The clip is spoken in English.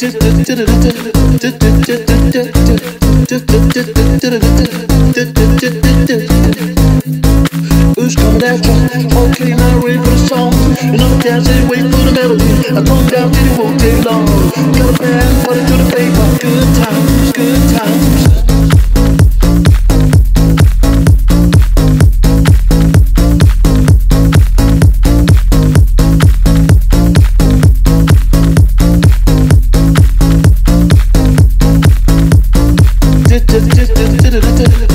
Who's coming after? Okay, now ready for the song. And all the cats they wait for the melody. I come down, didn't won't take long. Got a band, put it to the paper. Good times, good times. Did